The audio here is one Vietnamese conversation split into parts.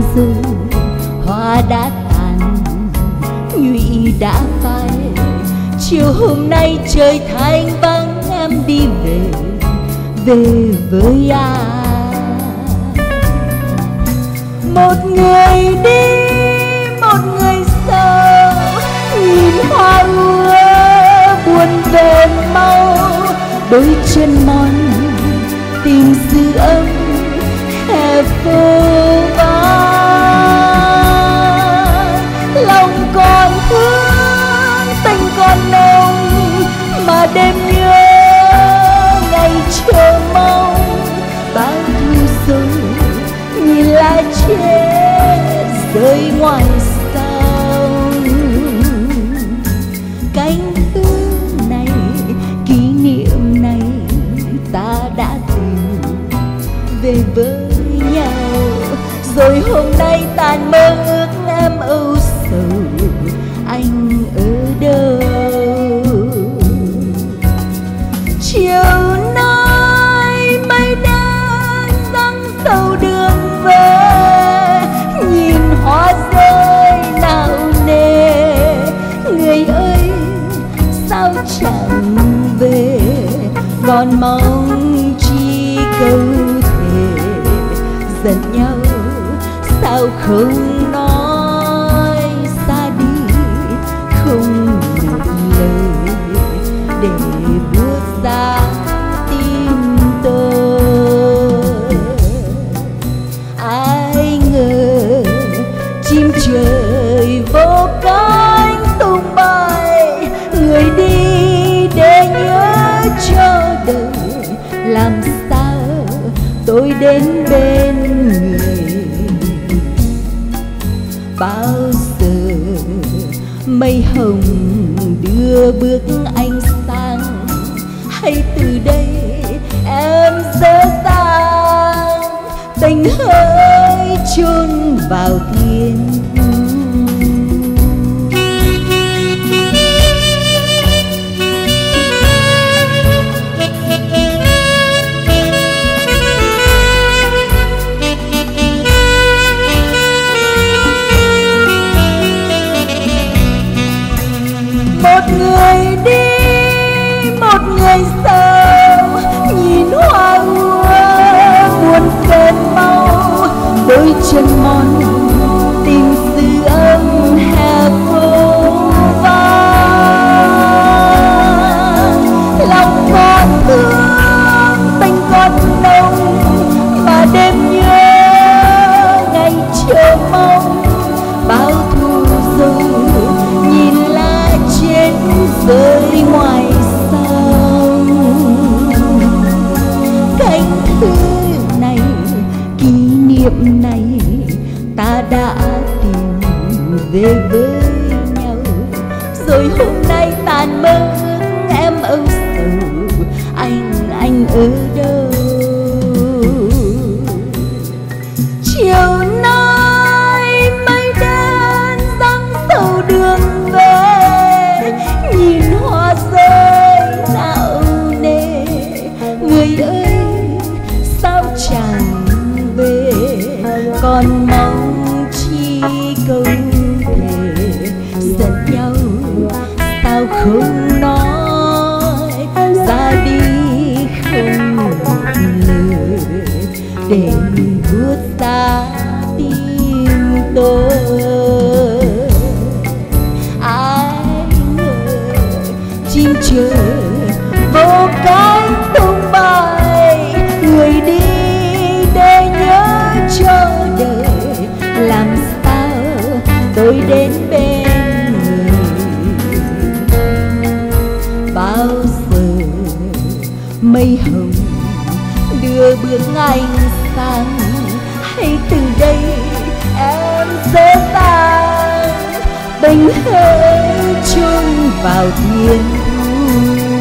rồi, hoa đã tàn, nhụy đã phai. Chiều hôm nay trời thanh vắng, em đi về, về với ai? Một người đi, một người sau, nhìn hoa ưa buồn về mau. Đôi chân mòn tìm dư âm hè phố vắng. Lòng còn thương, tình còn nồng, mà đêm nhớ ngày chờ mong. Bao thu rồi nhìn lá chết rơi ngoài sông. Cánh thư này, kỷ niệm này, ta đã tìm về với nhau. Rồi hôm nay tàn mơ ước em âu sầu, anh ở đâu? Chiều nay mây đen giăng sầu đường về, nhìn hoa rơi nào nề. Người ơi sao chẳng về, còn mong chi câu thề. Giận nhau sao không nói, xa đi không một lời để buốt giá tim tôi. Ai ngờ chim trời vô cánh tung bay, người đi để nhớ cho đời. Làm sao tôi đến bên người? Bao giờ mây hồng đưa bước anh sang, hay từ đây em dở dang tình hơi chôn vào thiên thu. Một người đi, một người sau, nhìn hoa úa buồn phên mau. Đôi chân mòn tìm dư âm hè phố vắng. Lòng còn thương, tình còn nồng, mà đêm nhớ ngày chờ mong. Bao thu rồi nhìn lá chết rơi ngoài sông. Cánh thư này, kỷ niệm này, ta đã tìm về với nhau. Rồi hôm nay tàn mơ em âu sầu, anh ở đâu? Chiều nay mây đen giăng sầu đường về, nhìn hoa rơi nào nề. Người ơi sao chẳng về, còn mong chi câu thề. Giận nhau sao không nói, ra đi không một lời để buốt giá tim tôi. Ai ngờ chim trời vô cánh tung bay, người đi để nhớ cho đời. Làm sao tôi đến bên người? Bao giờ mây hồng đưa bước anh sang, hay từ đây em dở dang tình hơi chôn vào thiên thu?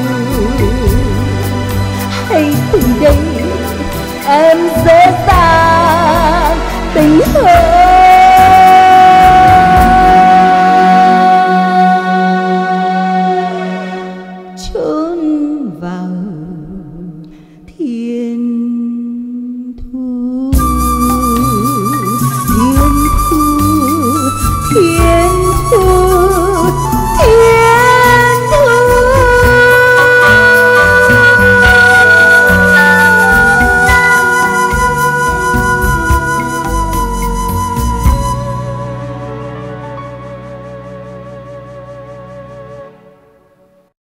Hay từ đây em dở dang tình hơi chôn vào thiên thu. Thiên ôi